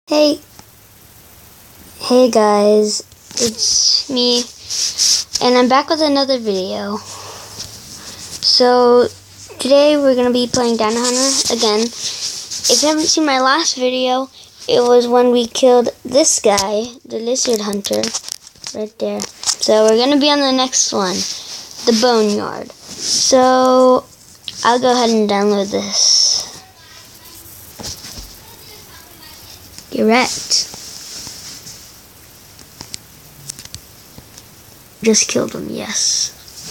Hey guys, it's me, and I'm back with another video. So today we're going to be playing Dino Hunter again. If you haven't seen my last video, it was when we killed this guy, the Lizard Hunter, right there. So we're going to be on the next one, the Boneyard. So I'll go ahead and download this. Erect. Just killed him, yes.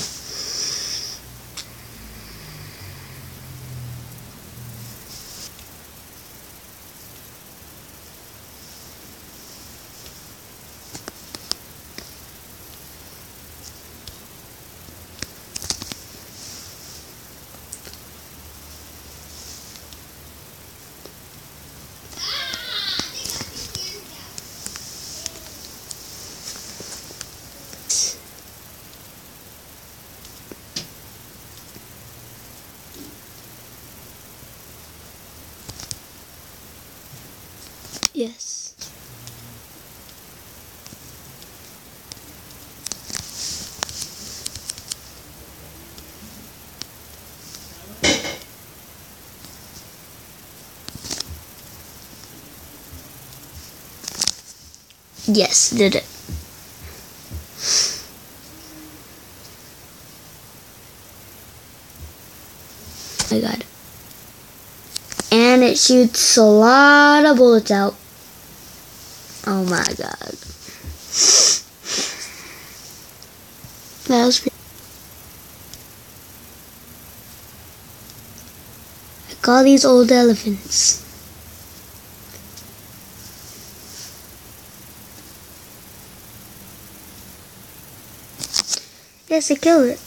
Yes. Yes, did it. Oh my god. And it shoots a lot of bullets out. Oh my god. That was pretty. Like all these old elephants. Yes, I killed it.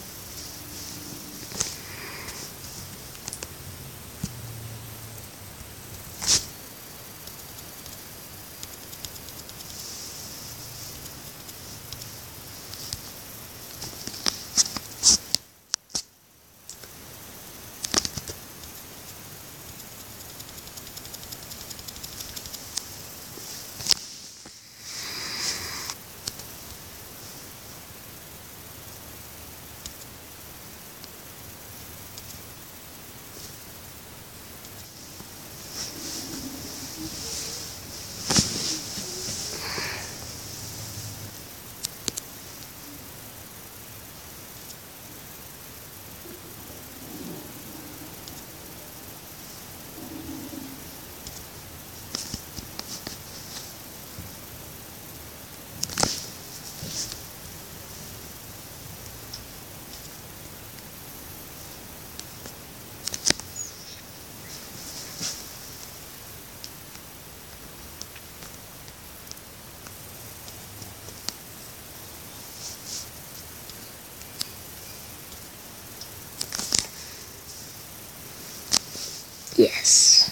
Yes.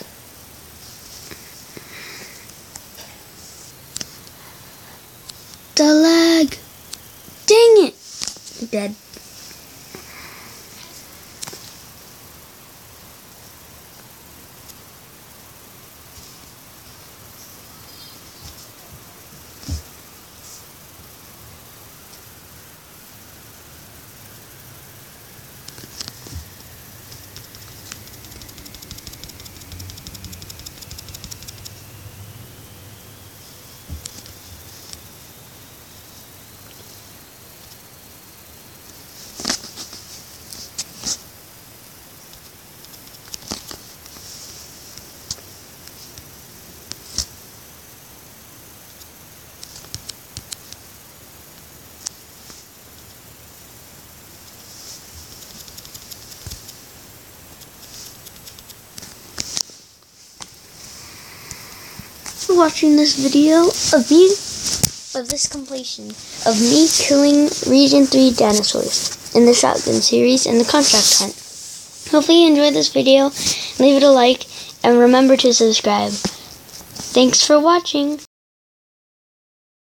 The leg. Dang it. Dead. Watching this video of this completion of me killing Region 3 dinosaurs in the shotgun series and the contract hunt. Hopefully you enjoyed this video. Leave it a like and remember to subscribe. Thanks for watching.